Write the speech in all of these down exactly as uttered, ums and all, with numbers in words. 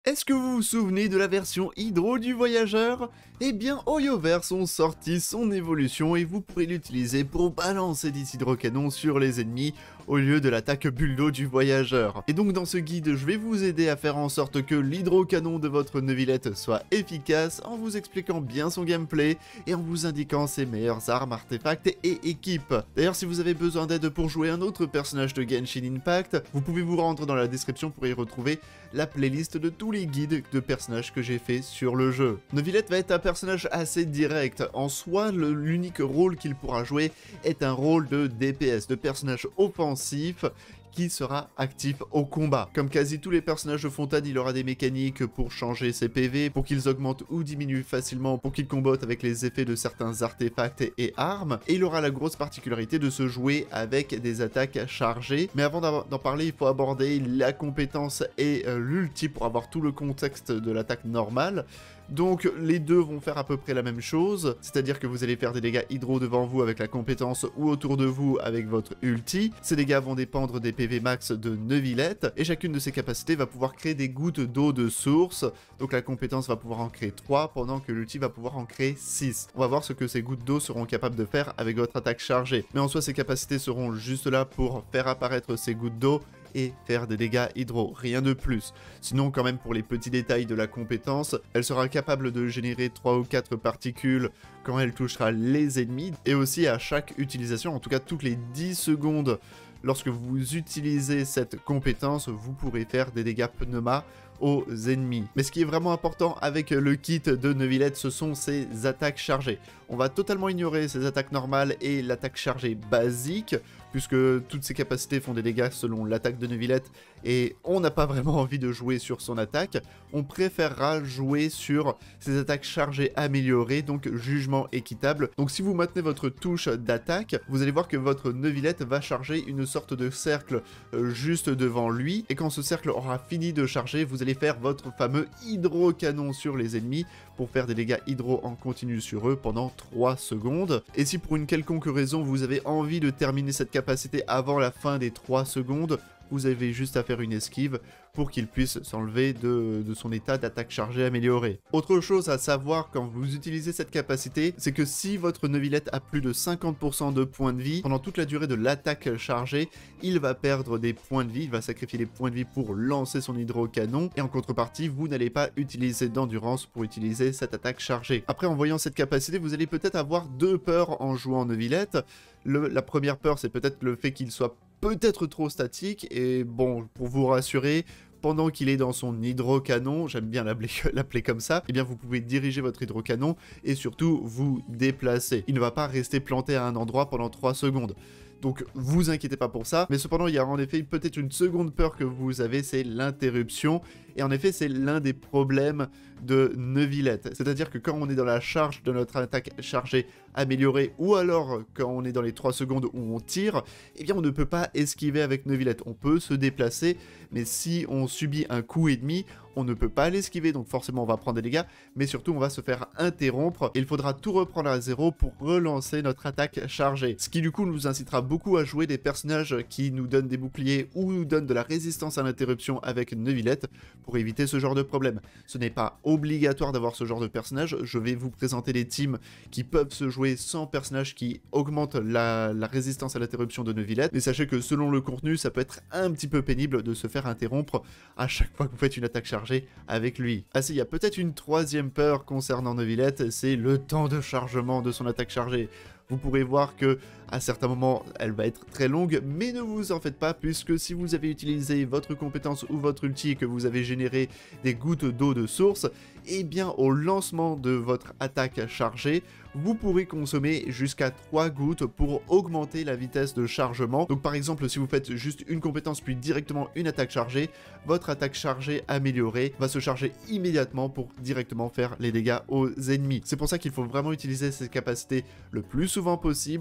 Est-ce que vous vous souvenez de la version Hydro du Voyageur? Eh bien, Hoyoverse ont sorti son évolution et vous pourrez l'utiliser pour balancer des hydrocanons sur les ennemis au lieu de l'attaque bulle d'eau du Voyageur. Et donc dans ce guide, je vais vous aider à faire en sorte que l'hydrocanon de votre Neuvillette soit efficace en vous expliquant bien son gameplay et en vous indiquant ses meilleures armes, artefacts et équipes. D'ailleurs, si vous avez besoin d'aide pour jouer un autre personnage de Genshin Impact, vous pouvez vous rendre dans la description pour y retrouver la playlist de tous les guides de personnages que j'ai fait sur le jeu. Neuvillette va être un personnage assez direct. En soi, l'unique rôle qu'il pourra jouer est un rôle de D P S, de personnage offensif qui sera actif au combat. Comme quasi tous les personnages de Fontaine, il aura des mécaniques pour changer ses P V, pour qu'ils augmentent ou diminuent facilement, pour qu'ils combattent avec les effets de certains artefacts et armes, et il aura la grosse particularité de se jouer avec des attaques chargées. Mais avant d'en parler, il faut aborder la compétence et euh, l'ulti pour avoir tout le contexte de l'attaque normale. Donc les deux vont faire à peu près la même chose, c'est-à-dire que vous allez faire des dégâts hydro devant vous avec la compétence ou autour de vous avec votre ulti. Ces dégâts vont dépendre des P V max de Neuvillette, et chacune de ces capacités va pouvoir créer des gouttes d'eau de source. Donc la compétence va pouvoir en créer trois, pendant que l'ulti va pouvoir en créer six. On va voir ce que ces gouttes d'eau seront capables de faire avec votre attaque chargée. Mais en soi, ces capacités seront juste là pour faire apparaître ces gouttes d'eau et faire des dégâts hydro, rien de plus. Sinon, quand même, pour les petits détails de la compétence, elle sera capable de générer trois ou quatre particules quand elle touchera les ennemis, et aussi à chaque utilisation, en tout cas toutes les dix secondes, lorsque vous utilisez cette compétence, vous pourrez faire des dégâts pneuma aux ennemis. Mais ce qui est vraiment important avec le kit de Neuvillette, ce sont ses attaques chargées. On va totalement ignorer ses attaques normales et l'attaque chargée basique, puisque toutes ces capacités font des dégâts selon l'attaque de Neuvillette, et on n'a pas vraiment envie de jouer sur son attaque. On préférera jouer sur ses attaques chargées améliorées, donc jugement équitable. Donc si vous maintenez votre touche d'attaque, vous allez voir que votre Neuvillette va charger une sorte de cercle euh, juste devant lui, et quand ce cercle aura fini de charger, vous allez faire votre fameux hydrocanon sur les ennemis pour faire des dégâts hydro en continu sur eux pendant trois secondes. Et si pour une quelconque raison vous avez envie de terminer cette capacité avant la fin des trois secondes, vous avez juste à faire une esquive pour qu'il puisse s'enlever de, de son état d'attaque chargée améliorée. Autre chose à savoir quand vous utilisez cette capacité, c'est que si votre Neuvillette a plus de cinquante pour cent de points de vie, pendant toute la durée de l'attaque chargée, il va perdre des points de vie, il va sacrifier des points de vie pour lancer son hydrocanon, et en contrepartie, vous n'allez pas utiliser d'endurance pour utiliser cette attaque chargée. Après, en voyant cette capacité, vous allez peut-être avoir deux peurs en jouant Neuvillette. Le, la première peur, c'est peut-être le fait qu'il soit peut-être trop statique, et bon, pour vous rassurer, pendant qu'il est dans son hydrocanon, j'aime bien l'appeler comme ça, eh bien vous pouvez diriger votre hydrocanon et surtout vous déplacer. Il ne va pas rester planté à un endroit pendant trois secondes. Donc vous inquiétez pas pour ça, mais cependant il y a en effet peut-être une seconde peur que vous avez, c'est l'interruption, et en effet c'est l'un des problèmes de Neuvillette, c'est-à-dire que quand on est dans la charge de notre attaque chargée améliorée, ou alors quand on est dans les trois secondes où on tire, eh bien on ne peut pas esquiver avec Neuvillette, on peut se déplacer, mais si on subit un coup et demi, on ne peut pas l'esquiver, donc forcément on va prendre des dégâts, mais surtout on va se faire interrompre, et il faudra tout reprendre à zéro pour relancer notre attaque chargée, ce qui du coup nous incitera beaucoup à jouer des personnages qui nous donnent des boucliers ou nous donnent de la résistance à l'interruption avec Neuvillette pour éviter ce genre de problème. Ce n'est pas obligatoire d'avoir ce genre de personnage, je vais vous présenter des teams qui peuvent se jouer sans personnage qui augmente la, la résistance à l'interruption de Neuvillette, mais sachez que selon le contenu, ça peut être un petit peu pénible de se faire interrompre à chaque fois que vous faites une attaque chargée avec lui. Ah si, il y a peut-être une troisième peur concernant Neuvillette, c'est le temps de chargement de son attaque chargée. Vous pourrez voir que à certains moments, elle va être très longue, mais ne vous en faites pas, puisque si vous avez utilisé votre compétence ou votre ulti et que vous avez généré des gouttes d'eau de source, eh bien au lancement de votre attaque chargée, vous pourrez consommer jusqu'à trois gouttes pour augmenter la vitesse de chargement. Donc par exemple, si vous faites juste une compétence puis directement une attaque chargée, votre attaque chargée améliorée va se charger immédiatement pour directement faire les dégâts aux ennemis. C'est pour ça qu'il faut vraiment utiliser ces capacités le plus souvent possible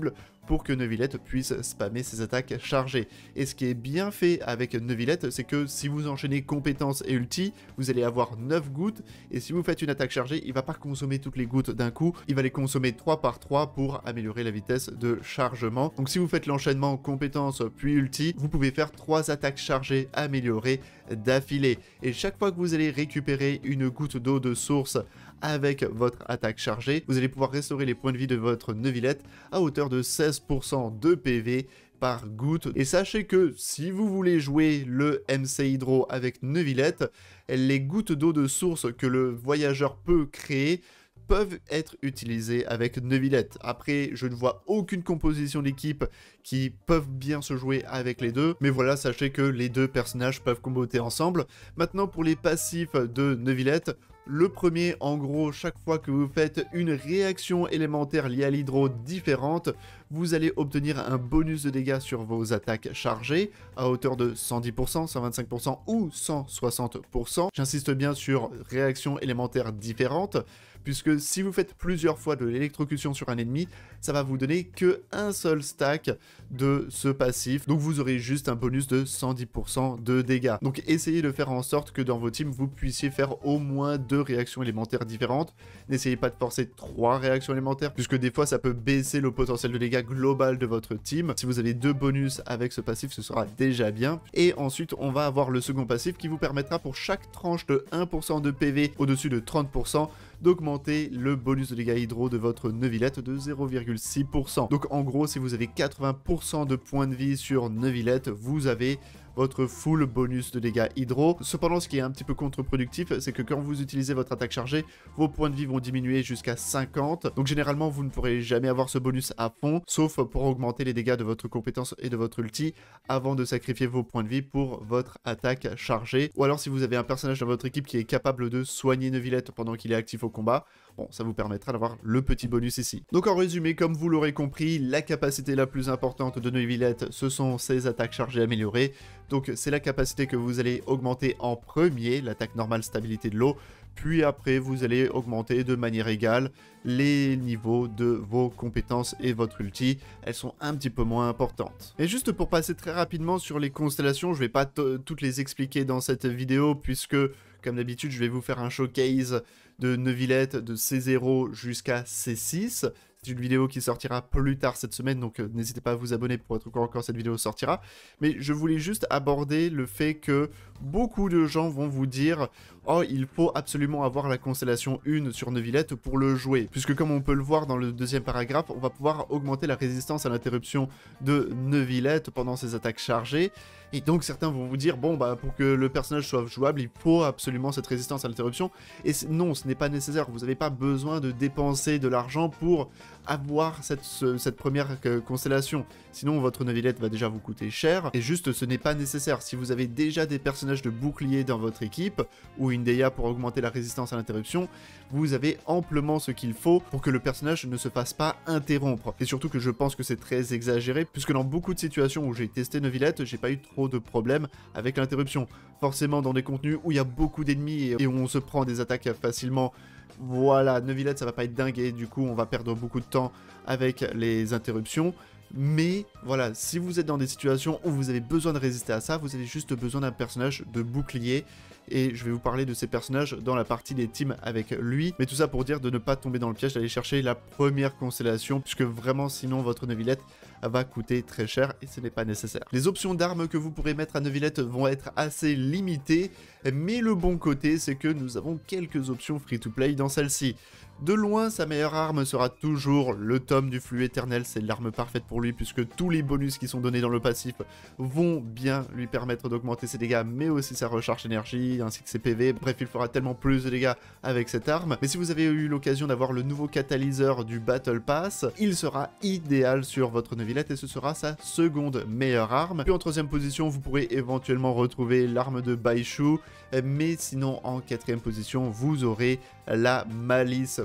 pour que Neuvillette puisse spammer ses attaques chargées. Et ce qui est bien fait avec Neuvillette, c'est que si vous enchaînez compétences et ulti, vous allez avoir neuf gouttes, et si vous faites une attaque chargée, il va pas consommer toutes les gouttes d'un coup, il va les consommer trois par trois pour améliorer la vitesse de chargement. Donc si vous faites l'enchaînement compétences puis ulti, vous pouvez faire trois attaques chargées améliorées d'affilée. Et chaque fois que vous allez récupérer une goutte d'eau de source avec votre attaque chargée, vous allez pouvoir restaurer les points de vie de votre Neuvillette à hauteur de seize pour cent de P V par goutte. Et sachez que si vous voulez jouer le M C Hydro avec Neuvillette, les gouttes d'eau de source que le voyageur peut créer peuvent être utilisées avec Neuvillette. Après, je ne vois aucune composition d'équipe qui peuvent bien se jouer avec les deux, mais voilà, sachez que les deux personnages peuvent comboter ensemble. Maintenant, pour les passifs de Neuvillette, le premier, en gros, chaque fois que vous faites une réaction élémentaire liée à l'hydro différente, vous allez obtenir un bonus de dégâts sur vos attaques chargées à hauteur de cent dix pour cent, cent vingt-cinq pour cent ou cent soixante pour cent. J'insiste bien sur réaction élémentaire différente, puisque si vous faites plusieurs fois de l'électrocution sur un ennemi, ça va vous donner que un seul stack de ce passif, donc vous aurez juste un bonus de cent dix pour cent de dégâts. Donc essayez de faire en sorte que dans vos teams, vous puissiez faire au moins deux réactions élémentaires différentes. N'essayez pas de forcer trois réactions élémentaires, puisque des fois ça peut baisser le potentiel de dégâts global de votre team. Si vous avez deux bonus avec ce passif, ce sera déjà bien. Et ensuite, on va avoir le second passif qui vous permettra pour chaque tranche de un pour cent de P V au-dessus de trente pour cent d'augmenter le bonus de dégâts hydro de votre Neuvillette de zéro virgule six pour cent. Donc en gros, si vous avez quatre-vingts pour cent de points de vie sur Neuvillette, vous avez votre full bonus de dégâts hydro. Cependant, ce qui est un petit peu contre-productif, c'est que quand vous utilisez votre attaque chargée, vos points de vie vont diminuer jusqu'à cinquante. Donc généralement, vous ne pourrez jamais avoir ce bonus à fond, sauf pour augmenter les dégâts de votre compétence et de votre ulti, avant de sacrifier vos points de vie pour votre attaque chargée. Ou alors si vous avez un personnage dans votre équipe qui est capable de soigner Neuvillette pendant qu'il est actif au combat, bon, ça vous permettra d'avoir le petit bonus ici. Donc en résumé, comme vous l'aurez compris, la capacité la plus importante de Neuvillette, ce sont ses attaques chargées améliorées. Donc c'est la capacité que vous allez augmenter en premier, l'attaque normale stabilité de l'eau, puis après vous allez augmenter de manière égale les niveaux de vos compétences et votre ulti. Elles sont un petit peu moins importantes. Et juste pour passer très rapidement sur les constellations, je vais pas toutes les expliquer dans cette vidéo, puisque comme d'habitude je vais vous faire un showcase de Neuvillette de C zéro jusqu'à C six. C'est une vidéo qui sortira plus tard cette semaine, donc euh, n'hésitez pas à vous abonner pour être au courant quand cette vidéo sortira. Mais je voulais juste aborder le fait que beaucoup de gens vont vous dire « Oh, il faut absolument avoir la constellation un sur Neuvillette pour le jouer ». Puisque comme on peut le voir dans le deuxième paragraphe, on va pouvoir augmenter la résistance à l'interruption de Neuvillette pendant ses attaques chargées. Et donc certains vont vous dire, bon bah pour que le personnage soit jouable, il faut absolument cette résistance à l'interruption. Et non, ce n'est pas nécessaire, vous n'avez pas besoin de dépenser de l'argent pour avoir cette, ce, cette première euh, constellation. Sinon votre Neuvillette va déjà vous coûter cher, et juste ce n'est pas nécessaire. Si vous avez déjà des personnages de bouclier dans votre équipe, ou une Deya pour augmenter la résistance à l'interruption, vous avez amplement ce qu'il faut pour que le personnage ne se fasse pas interrompre. Et surtout que je pense que c'est très exagéré, puisque dans beaucoup de situations où j'ai testé Neuvillette, j'ai pas eu trop de problèmes avec l'interruption. Forcément dans des contenus où il y a beaucoup d'ennemis et où on se prend des attaques facilement, voilà, Neuvillette ça va pas être dingue et du coup on va perdre beaucoup de temps avec les interruptions. Mais voilà, si vous êtes dans des situations où vous avez besoin de résister à ça, vous avez juste besoin d'un personnage de bouclier. Et je vais vous parler de ces personnages dans la partie des teams avec lui. Mais tout ça pour dire de ne pas tomber dans le piège d'aller chercher la première constellation, puisque vraiment sinon votre Neuvillette va coûter très cher et ce n'est pas nécessaire. Les options d'armes que vous pourrez mettre à Neuvillette vont être assez limitées, mais le bon côté c'est que nous avons quelques options free-to-play dans celle-ci. De loin, sa meilleure arme sera toujours le tome du flux éternel, c'est l'arme parfaite pour lui puisque tous les bonus qui sont donnés dans le passif vont bien lui permettre d'augmenter ses dégâts, mais aussi sa recharge d'énergie, ainsi que ses P V. Bref, il fera tellement plus de dégâts avec cette arme. Mais si vous avez eu l'occasion d'avoir le nouveau catalyseur du Battle Pass, il sera idéal sur votre Neuvillette et ce sera sa seconde meilleure arme. Puis en troisième position, vous pourrez éventuellement retrouver l'arme de Baishu, mais sinon en quatrième position, vous aurez la malice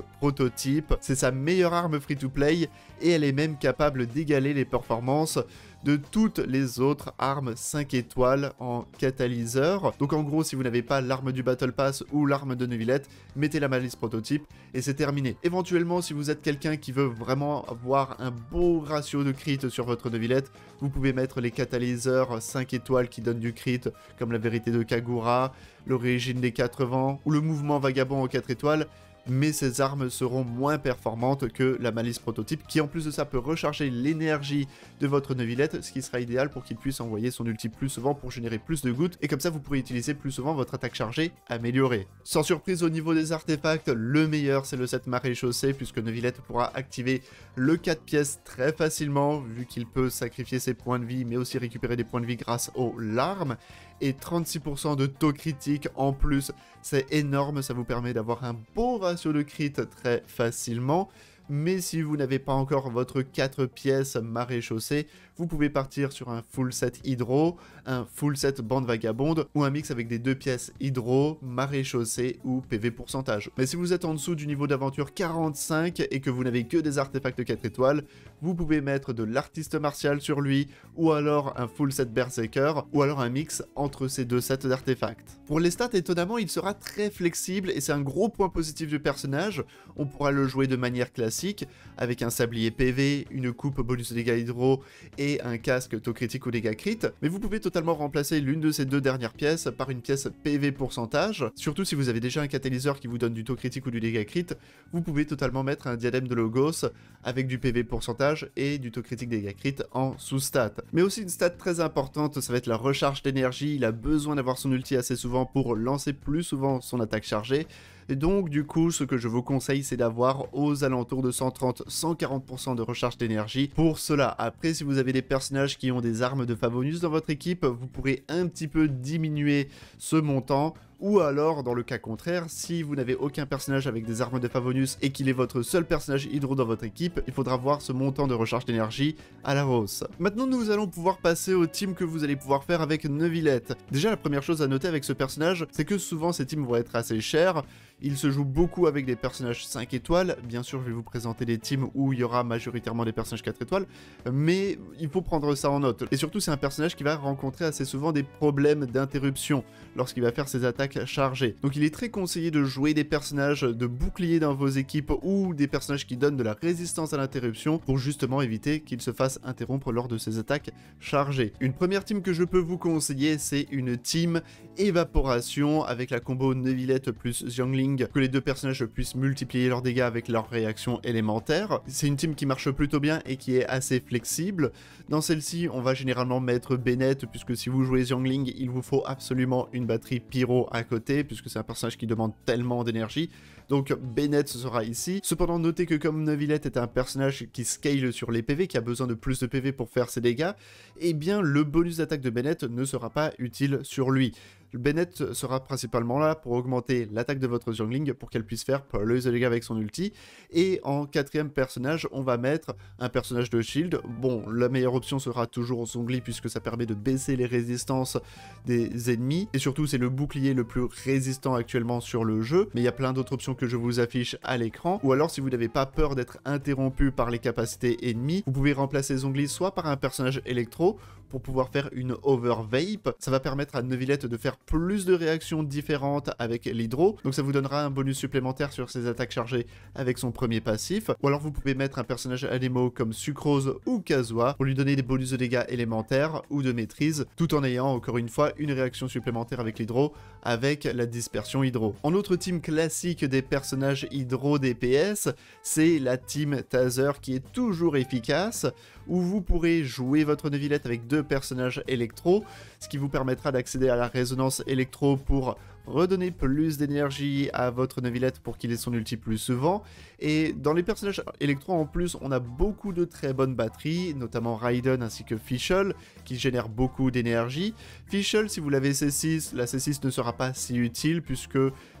prototype. C'est sa meilleure arme free-to-play et elle est même capable d'égaler les performances de toutes les autres armes cinq étoiles en catalyseur. Donc en gros, si vous n'avez pas l'arme du Battle Pass ou l'arme de Neuvillette, mettez la malice prototype et c'est terminé. Éventuellement, si vous êtes quelqu'un qui veut vraiment avoir un beau ratio de crit sur votre Neuvillette, vous pouvez mettre les catalyseurs cinq étoiles qui donnent du crit, comme la vérité de Kagura, l'origine des quatre vents ou le mouvement vagabond aux quatre étoiles. Mais ces armes seront moins performantes que la malice prototype, qui en plus de ça peut recharger l'énergie de votre Neuvillette, ce qui sera idéal pour qu'il puisse envoyer son ulti plus souvent pour générer plus de gouttes, et comme ça vous pourrez utiliser plus souvent votre attaque chargée améliorée. Sans surprise au niveau des artefacts, le meilleur c'est le set maréchaussée, puisque Neuvillette pourra activer le quatre pièces très facilement, vu qu'il peut sacrifier ses points de vie, mais aussi récupérer des points de vie grâce aux larmes, et trente-six pour cent de taux critique en plus, c'est énorme, ça vous permet d'avoir un beau ratio de crit très facilement. Mais si vous n'avez pas encore votre quatre pièces maréchaussée, vous pouvez partir sur un full set hydro, un full set bande vagabonde ou un mix avec des deux pièces hydro, maréchaussée ou P V pourcentage. Mais si vous êtes en dessous du niveau d'aventure quarante-cinq et que vous n'avez que des artefacts quatre étoiles, vous pouvez mettre de l'artiste martial sur lui ou alors un full set berserker ou alors un mix entre ces deux sets d'artefacts. Pour les stats, étonnamment, il sera très flexible et c'est un gros point positif du personnage. On pourra le jouer de manière classique avec un sablier P V, une coupe bonus de dégâts hydro et un casque taux critique ou dégâts crit, mais vous pouvez totalement remplacer l'une de ces deux dernières pièces par une pièce P V pourcentage. Surtout si vous avez déjà un catalyseur qui vous donne du taux critique ou du dégât crit, vous pouvez totalement mettre un diadème de Logos avec du P V pourcentage et du taux critique dégâts crit en sous-stat. Mais aussi une stat très importante, ça va être la recharge d'énergie. Il a besoin d'avoir son ulti assez souvent pour lancer plus souvent son attaque chargée. Et donc du coup, ce que je vous conseille, c'est d'avoir aux alentours de cent trente à cent quarante pour cent de recharge d'énergie. Pour cela, après, si vous avez des personnages qui ont des armes de Favonius dans votre équipe, vous pourrez un petit peu diminuer ce montant. Ou alors, dans le cas contraire, si vous n'avez aucun personnage avec des armes de Favonius et qu'il est votre seul personnage hydro dans votre équipe, il faudra voir ce montant de recharge d'énergie à la hausse. Maintenant, nous allons pouvoir passer aux teams que vous allez pouvoir faire avec Neuvillette. Déjà, la première chose à noter avec ce personnage, c'est que souvent ces teams vont être assez chers. Il se joue beaucoup avec des personnages cinq étoiles. Bien sûr, je vais vous présenter des teams où il y aura majoritairement des personnages quatre étoiles, mais il faut prendre ça en note. Et surtout, c'est un personnage qui va rencontrer assez souvent des problèmes d'interruption lorsqu'il va faire ses attaques chargées. Donc il est très conseillé de jouer des personnages de bouclier dans vos équipes ou des personnages qui donnent de la résistance à l'interruption pour justement éviter qu'il se fasse interrompre lors de ses attaques chargées. Une première team que je peux vous conseiller, c'est une team évaporation avec la combo Neuvillette plus Xiangling, que les deux personnages puissent multiplier leurs dégâts avec leurs réactions élémentaires. C'est une team qui marche plutôt bien et qui est assez flexible. Dans celle-ci, on va généralement mettre Bennett, puisque si vous jouez Xiangling, il vous faut absolument une batterie pyro à côté, puisque c'est un personnage qui demande tellement d'énergie. Donc Bennett sera ici. Cependant, notez que comme Neuvillette est un personnage qui scale sur les P V, qui a besoin de plus de P V pour faire ses dégâts, eh bien le bonus d'attaque de Bennett ne sera pas utile sur lui. Bennett sera principalement là pour augmenter l'attaque de votre Xiangling pour qu'elle puisse faire plus de dégâts avec son ulti. Et en quatrième personnage, on va mettre un personnage de shield. Bon, la meilleure option sera toujours Zhongli puisque ça permet de baisser les résistances des ennemis. Et surtout, c'est le bouclier le plus résistant actuellement sur le jeu. Mais il y a plein d'autres options que je vous affiche à l'écran. Ou alors, si vous n'avez pas peur d'être interrompu par les capacités ennemies, vous pouvez remplacer Zhongli soit par un personnage électro pour pouvoir faire une overvape. Ça va permettre à Neuvillette de faire plus de réactions différentes avec l'hydro, donc ça vous donnera un bonus supplémentaire sur ses attaques chargées avec son premier passif. Ou alors vous pouvez mettre un personnage Anemo comme Sucrose ou Kazuha pour lui donner des bonus de dégâts élémentaires ou de maîtrise, tout en ayant encore une fois une réaction supplémentaire avec l'hydro avec la dispersion hydro. En autre team classique des personnages hydro D P S, c'est la team Taser qui est toujours efficace, où vous pourrez jouer votre Neuvillette avec deux personnages électro, ce qui vous permettra d'accéder à la résonance électro pour redonner plus d'énergie à votre Neuvillette pour qu'il ait son ulti plus souvent. Et dans les personnages électro en plus, on a beaucoup de très bonnes batteries, notamment Raiden ainsi que Fischl, qui génèrent beaucoup d'énergie. Fischl, si vous l'avez C six, la C six ne sera pas si utile puisque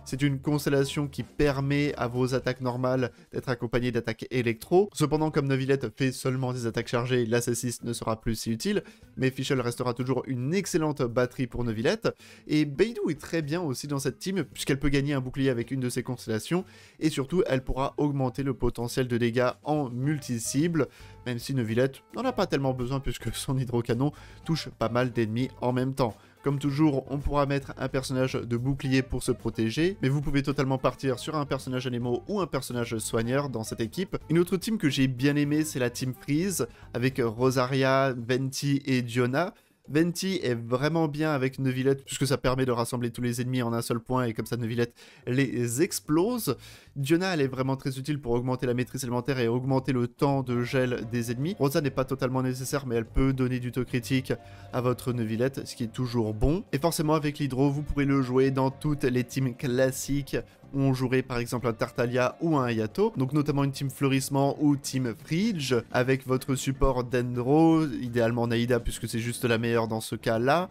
C'est une constellation qui permet à vos attaques normales d'être accompagnées d'attaques électro. Cependant, comme Neuvillette fait seulement des attaques chargées, l'A C six ne sera plus si utile, mais Fischl restera toujours une excellente batterie pour Neuvillette. Et Beidou est très bien aussi dans cette team, puisqu'elle peut gagner un bouclier avec une de ses constellations, et surtout, elle pourra augmenter le potentiel de dégâts en multi-cible, même si Neuvillette n'en a pas tellement besoin, puisque son hydrocanon touche pas mal d'ennemis en même temps. Comme toujours, on pourra mettre un personnage de bouclier pour se protéger, mais vous pouvez totalement partir sur un personnage Anemo ou un personnage soigneur dans cette équipe. Une autre team que j'ai bien aimée, c'est la team Freeze, avec Rosaria, Venti et Diona. Venti est vraiment bien avec Neuvillette puisque ça permet de rassembler tous les ennemis en un seul point et comme ça Neuvillette les explose. Diona elle est vraiment très utile pour augmenter la maîtrise élémentaire et augmenter le temps de gel des ennemis. Rosa n'est pas totalement nécessaire mais elle peut donner du taux critique à votre Neuvillette, ce qui est toujours bon. Et forcément avec l'hydro vous pourrez le jouer dans toutes les teams classiques où on jouerait par exemple un Tartaglia ou un Hayato, donc notamment une team Fleurissement ou team Fridge, avec votre support Dendro, idéalement Naïda puisque c'est juste la meilleure dans ce cas-là.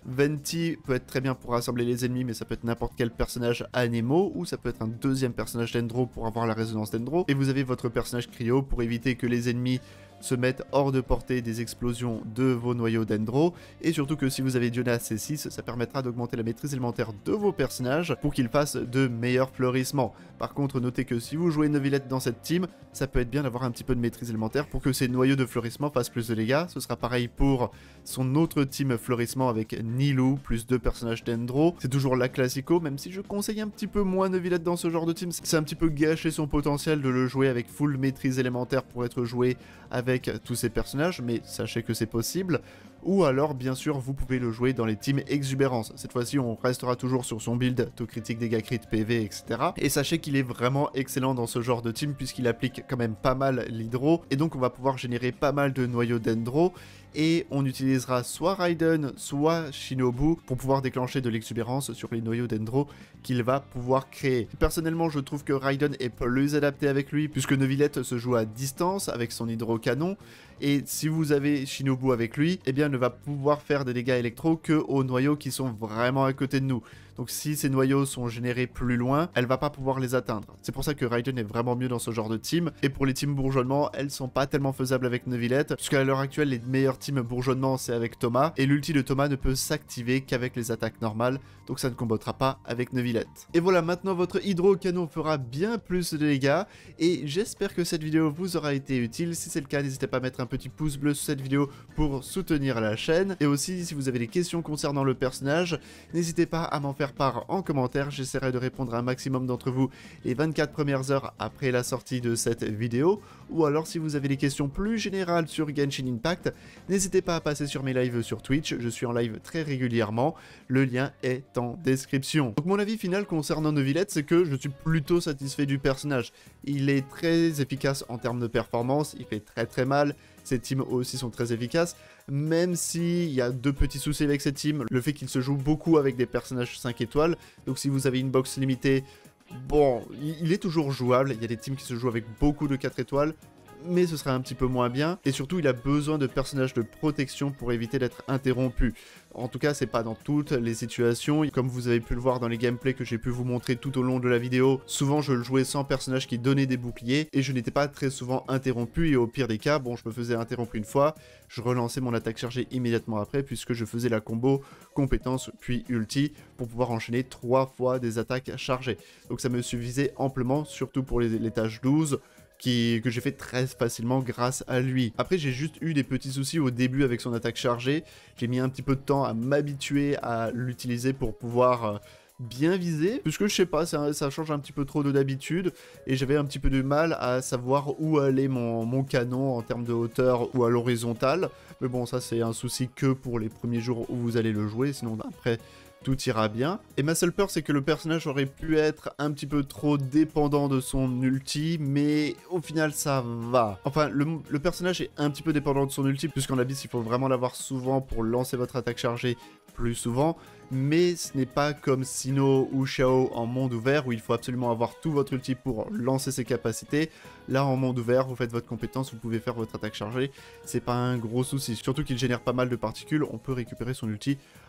Venti peut être très bien pour rassembler les ennemis, mais ça peut être n'importe quel personnage Anemo, ou ça peut être un deuxième personnage Dendro pour avoir la résonance Dendro. Et vous avez votre personnage Cryo pour éviter que les ennemis se mettent hors de portée des explosions de vos noyaux Dendro, et surtout que si vous avez Diona C six, ça permettra d'augmenter la maîtrise élémentaire de vos personnages pour qu'ils fassent de meilleurs fleurissements. Par contre, notez que si vous jouez Neuvillette dans cette team, ça peut être bien d'avoir un petit peu de maîtrise élémentaire pour que ces noyaux de fleurissement fassent plus de dégâts. Ce sera pareil pour son autre team fleurissement avec Nilou, plus deux personnages Dendro. C'est toujours la classico, même si je conseille un petit peu moins Neuvillette dans ce genre de team. C'est un petit peu gâcher son potentiel de le jouer avec full maîtrise élémentaire pour être joué avec tous ces personnages, mais sachez que c'est possible. Ou alors, bien sûr, vous pouvez le jouer dans les teams Exubérance. Cette fois-ci, on restera toujours sur son build, taux critique, dégâts crit, P V, et cetera. Et sachez qu'il est vraiment excellent dans ce genre de team, puisqu'il applique quand même pas mal l'hydro, et donc on va pouvoir générer pas mal de noyaux Dendro, et on utilisera soit Raiden, soit Shinobu pour pouvoir déclencher de l'exubérance sur les noyaux Dendro qu'il va pouvoir créer. Personnellement, je trouve que Raiden est plus adapté avec lui, puisque Neuvillette se joue à distance avec son hydrocanon, et si vous avez Shinobu avec lui, eh bien, ne va pouvoir faire des dégâts électro que aux noyaux qui sont vraiment à côté de nous. Donc si ces noyaux sont générés plus loin, elle va pas pouvoir les atteindre. C'est pour ça que Raiden est vraiment mieux dans ce genre de team. Et pour les teams bourgeonnement, elles sont pas tellement faisables avec Neuvillette, puisqu'à l'heure actuelle, les meilleurs teams bourgeonnement, c'est avec Thomas. Et l'ulti de Thomas ne peut s'activer qu'avec les attaques normales, donc ça ne combattera pas avec Neuvillette. Et voilà, maintenant votre hydrocanon fera bien plus de dégâts. Et j'espère que cette vidéo vous aura été utile. Si c'est le cas, n'hésitez pas à mettre un petit pouce bleu sur cette vidéo pour soutenir la chaîne. Et aussi, si vous avez des questions concernant le personnage, n'hésitez pas à m'en faire part en commentaire, j'essaierai de répondre à un maximum d'entre vous les vingt-quatre premières heures après la sortie de cette vidéo, ou alors si vous avez des questions plus générales sur Genshin Impact, n'hésitez pas à passer sur mes lives sur Twitch, je suis en live très régulièrement, le lien est en description. Donc mon avis final concernant Neuvillette, c'est que je suis plutôt satisfait du personnage. Il est très efficace en termes de performance, il fait très très mal, ses teams aussi sont très efficaces, même s'il y a deux petits soucis avec cette team, le fait qu'il se joue beaucoup avec des personnages cinq étoiles, donc si vous avez une box limitée, bon, il est toujours jouable, il y a des teams qui se jouent avec beaucoup de quatre étoiles, mais ce sera un petit peu moins bien, et surtout il a besoin de personnages de protection pour éviter d'être interrompu. En tout cas, c'est pas dans toutes les situations, comme vous avez pu le voir dans les gameplays que j'ai pu vous montrer tout au long de la vidéo, souvent je le jouais sans personnage qui donnait des boucliers, et je n'étais pas très souvent interrompu, et au pire des cas, bon, je me faisais interrompre une fois, je relançais mon attaque chargée immédiatement après, puisque je faisais la combo compétence puis ulti, pour pouvoir enchaîner trois fois des attaques chargées. Donc ça me suffisait amplement, surtout pour les, les tâches douze, Qui, que j'ai fait très facilement grâce à lui. Après j'ai juste eu des petits soucis au début avec son attaque chargée, j'ai mis un petit peu de temps à m'habituer à l'utiliser pour pouvoir euh, bien viser, puisque je sais pas, ça, ça change un petit peu trop de d'habitude, et j'avais un petit peu de mal à savoir où allait mon, mon canon en termes de hauteur ou à l'horizontale, mais bon ça c'est un souci que pour les premiers jours où vous allez le jouer, sinon après tout ira bien. Et ma seule peur, c'est que le personnage aurait pu être un petit peu trop dépendant de son ulti, mais au final, ça va. Enfin, le, le personnage est un petit peu dépendant de son ulti, puisqu'en abyss, il faut vraiment l'avoir souvent pour lancer votre attaque chargée plus souvent, mais ce n'est pas comme Sinnoh ou Xiao en monde ouvert, où il faut absolument avoir tout votre ulti pour lancer ses capacités. Là, en monde ouvert, vous faites votre compétence, vous pouvez faire votre attaque chargée, c'est pas un gros souci. Surtout qu'il génère pas mal de particules, on peut récupérer son ulti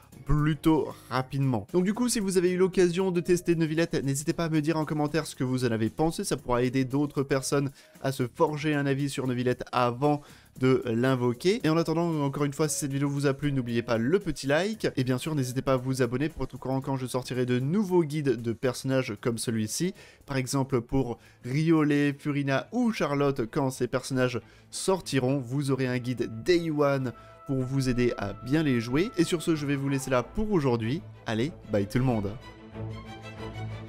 plutôt rapidement. Donc du coup, si vous avez eu l'occasion de tester Neuvillette, n'hésitez pas à me dire en commentaire ce que vous en avez pensé, ça pourra aider d'autres personnes à se forger un avis sur Neuvillette avant de l'invoquer. Et en attendant, encore une fois, si cette vidéo vous a plu, n'oubliez pas le petit like, et bien sûr, n'hésitez pas à vous abonner pour être au courant quand je sortirai de nouveaux guides de personnages comme celui-ci, par exemple pour Riolet, Furina ou Charlotte, quand ces personnages sortiront, vous aurez un guide Day One pour vous aider à bien les jouer. Et sur ce, je vais vous laisser là pour aujourd'hui. Allez, bye tout le monde!